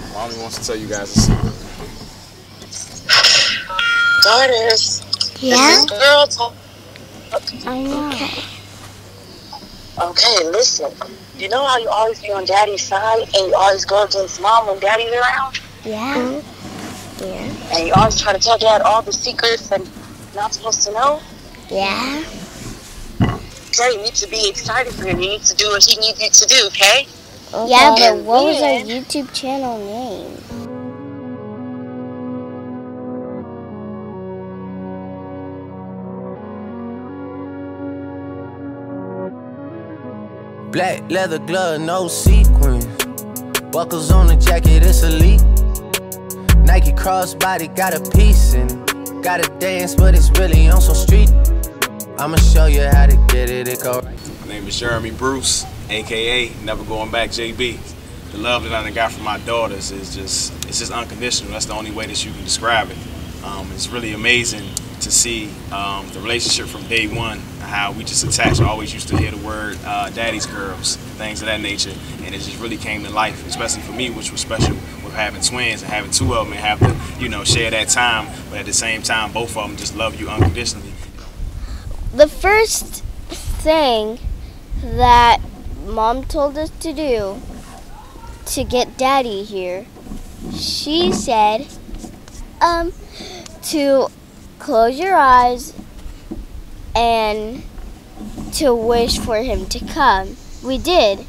Mommy wants to tell you guys a secret. Daughters. Yeah? This girl talk. I know. Okay, listen. You know how you always be on daddy's side and you always go against mom when daddy's around? Yeah. Yeah. And you always try to tell dad all the secrets and not supposed to know? Yeah. Okay, you need to be excited for him. You need to do what he needs you to do, okay? Yeah, but what was our YouTube channel name? Black leather glove, no sequins. Buckles on the jacket, it's elite. Nike crossbody got a piece in it. Gotta dance, but it's really on some street. I'ma show you how to get it, it go right. My name is Jeremy Bruce, aka Never Going Back JB. The love that I got from my daughters is just unconditional. That's the only way that you can describe it. It's really amazing to see the relationship from day one, how we just attached. I always used to hear the word daddy's girls, things of that nature, and it just really came to life, especially for me, which was special with having twins and having two of them and have to, share that time, but at the same time, both of them just love you unconditionally. The first thing that Mom told us to do to get Daddy here, she said to close your eyes and to wish for him to come. We did.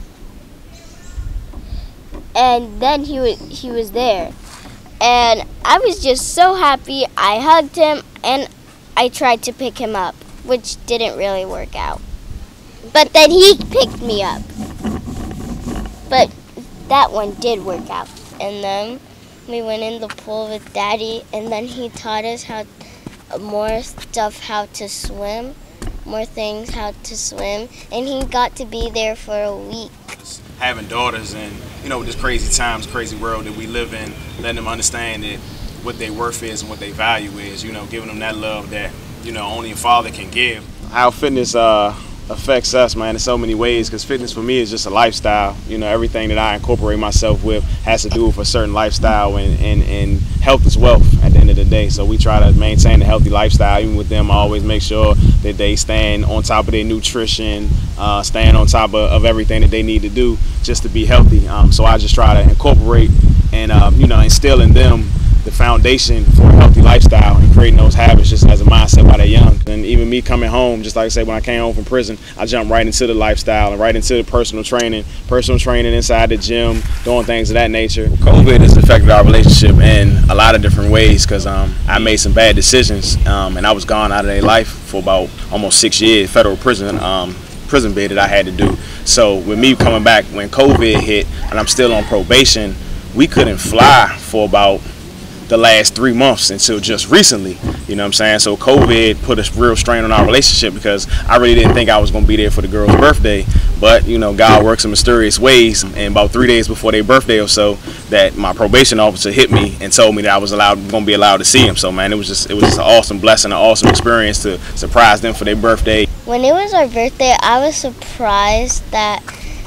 And then he was there. And I was just so happy. I hugged him and I tried to pick him up, which didn't really work out. But then he picked me up. But that one did work out. And then we went in the pool with Daddy, and then he taught us more to swim, more things how to swim, and he got to be there for a week. Having daughters and, with this crazy times, crazy world that we live in, letting them understand that what their worth is and what their value is, giving them that love that, only a father can give. How fitness affects us, man, in so many ways, because fitness for me is just a lifestyle. Everything that I incorporate myself with has to do with a certain lifestyle, and health is wealth at the end of the day. So we try to maintain a healthy lifestyle. Even with them, I always make sure that they stand on top of their nutrition, staying on top of everything that they need to do just to be healthy. So I just try to incorporate and instill in them the foundation for a healthy lifestyle and creating those habits just as a mindset while they're young. And even me coming home, just like I said, when I came home from prison, I jumped right into the lifestyle and right into the personal training inside the gym, doing things of that nature. COVID has affected our relationship in a lot of different ways because I made some bad decisions and I was gone out of their life for about almost 6 years, federal prison bid that I had to do. So with me coming back when COVID hit and I'm still on probation, we couldn't fly for about the last 3 months until just recently, So COVID put a real strain on our relationship because I really didn't think I was going to be there for the girl's birthday, but God works in mysterious ways, and about 3 days before their birthday or so, that my probation officer hit me and told me that I was going to be allowed to see him. So man, it was just an awesome blessing, an awesome experience to surprise them for their birthday. When it was our birthday, I was surprised that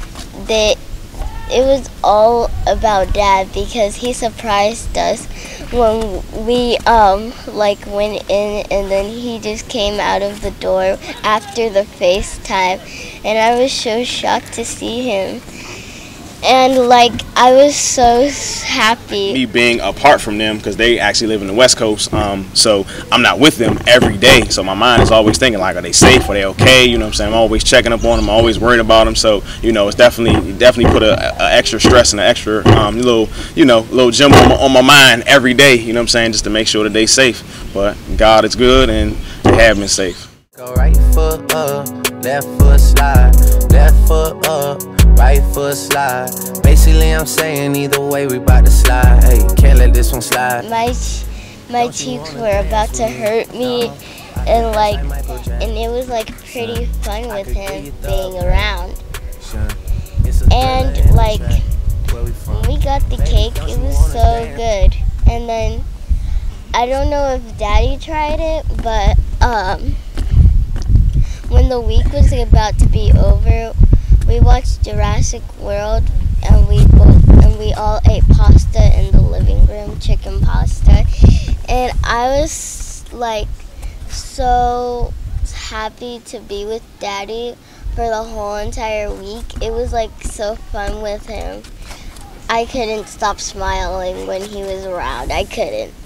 it was all about Dad, because he surprised us when we went in, and then he just came out of the door after the FaceTime, and I was so shocked to see him. And I was so happy. Me being apart from them, because they actually live in the West Coast, so I'm not with them every day. So my mind is always thinking are they safe? Are they okay? I'm always checking up on them, always worrying about them. So it's definitely put a extra stress and an extra little gym on my mind every day. Just to make sure that they safe. But God is good, and they have been safe. Go right foot up, left foot slide, left foot up, right foot slide. Basically I'm saying either way we about to slide. Hey, can't let this one slide. My cheeks were about to hurt me, and it was pretty fun with him being around. And when we got the cake, it was so good. And then I don't know if Daddy tried it, but when the week was about to be over, we watched Jurassic World, and we all ate pasta in I was like so happy to be with Daddy for the whole entire week. It was like so fun with him. I couldn't stop smiling when he was around. I couldn't.